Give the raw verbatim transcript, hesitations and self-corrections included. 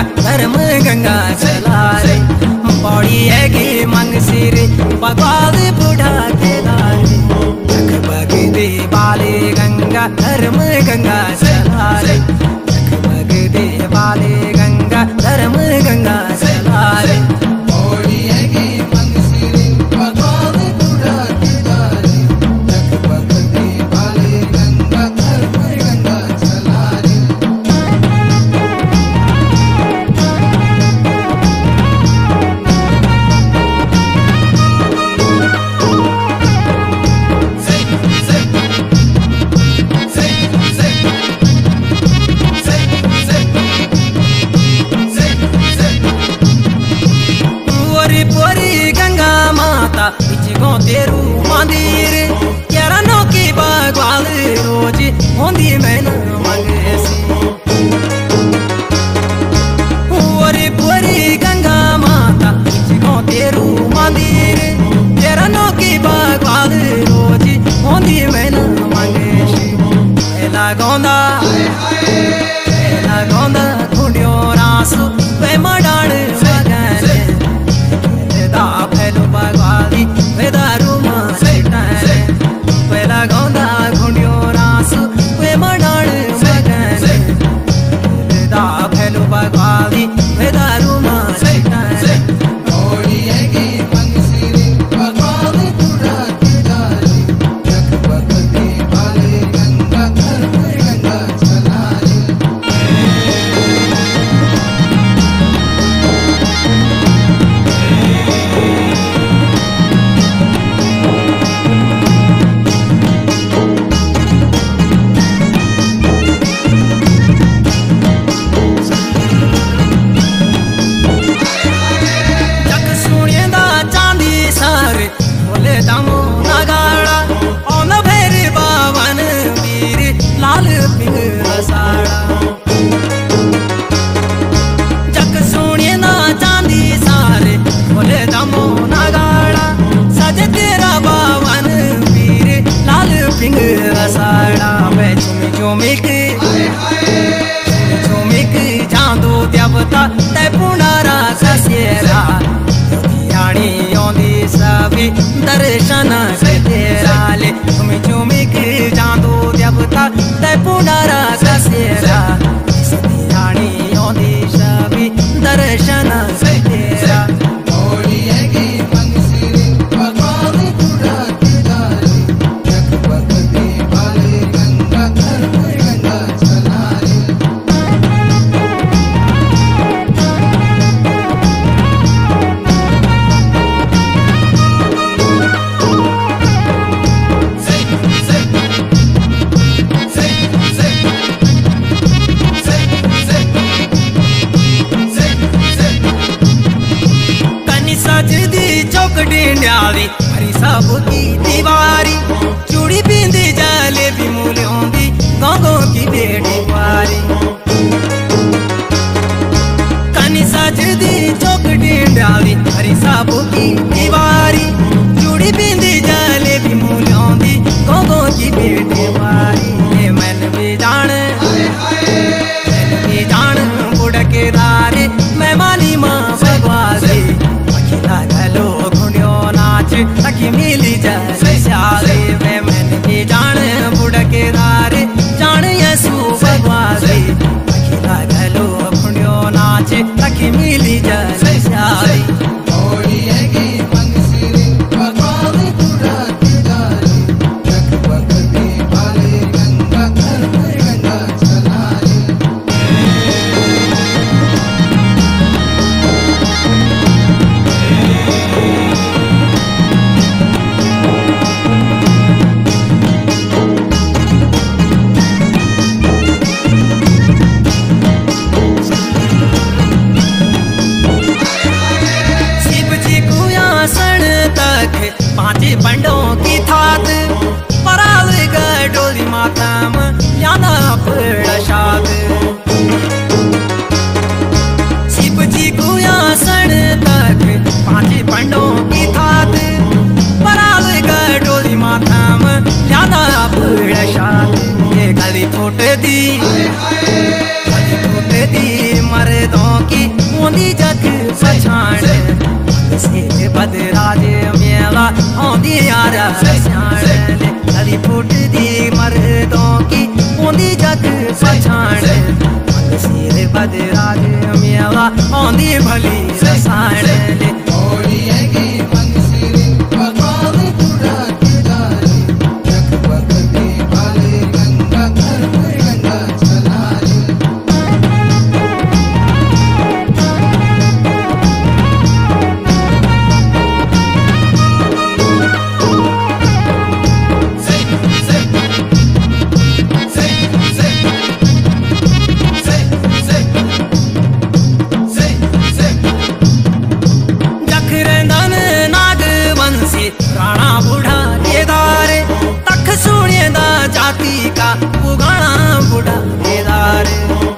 गंगा धर्म गंगा चला रे पौड़ी है कि मंग सिर बगवाल बूढ़ा के दारे जगमग दे बाले गंगा धर्म गंगा चला रे जगमग दे बाले गंगा धर्म गंगा चला रे पौड़ी है कि मंग सिर बगवाल बूढ़ा के दारे जगमग दे बाले गंगा धर्म गंगा चला रे इचगो तेरू मंदिर यारानो की बागवाल रोज होंदी मैंने मंगेसी ओरे पूरी गंगा माता इचगो तेरू मंदिर यारानो की बागवाल रोज होंदी मैंने मंगेसी एला गोंदा एला गोंदा खुडियो रासु वे मडाड़ मगने दा फैलो बागवाली वेदारू मारे वेला गोंदा खुंडियो रासु वे मडाड़ मगने दा फैलो बागवाली वेदारू मारे पौड़ी है कि मंग सिर बगवाल बूढ़ा के दारे जगमग दे बाले गंगा धर्म गंगा चला रे झुमिक झुमिक चांदो देवता ते पुनारा ससेरा यानी योंदी सभी दर्शन से तेरा ले झुमिक चांदो देवता ते पुनारा ससेरा यानी योंदी सभी दर्शन से तेरा पौड़ी है कि मंग सिर बगवाल बूढ़ा के दारे जगमग दे बाले गंगा धर्म गंगा चला रे सजदी चौकड़ी न्याली हरी सब की दीवारी चूड़ी पींदी जलेबी मूलियों दी गंगों की बेटी पारी कनी सजदी चौकड़ी न्याली हरी सब की दीवारी चूड़ी पींदी जलेबी मूलियों दी गंगों की बेटी पारी मैंने भी जान मैंने भी जान बुढ़ के दारे मैं माली माँ भगवासी गलो खुंडियो नाच तकी मिली जाए सारे वे मैंने भी जान बुढ़ के दारे जान यसु भगवासी अखिला गलो खुंडियो नाच तकी मिली जाए सारे पौड़ी है कि मंग सिर बगवाल बूढ़ा के दारे जगमग दे बाले गंगा धर्म गंगा चला रे पांच पंडों की थात पराल गडोली मातम याना प्रसाद शिव जी को आसन तक पांच पंडों की थात पराल गडोली मातम याना प्रसाद ये गली फूट दी गली फूट दी मर्दों की साण से बदराज मेला आंदी यार स्याण गली फुटदी मर्दों की ओंदी जग पछाण से बदराज मेला आंदी भली साण होली हैगी बंसीरी बगाव कुड़ा किडाली जग बदले भाले गंगा धर पर गंगा चलाली राणा बूढ़ा केदार तख सुने दा जाति का पुगाना बूढ़ा केदार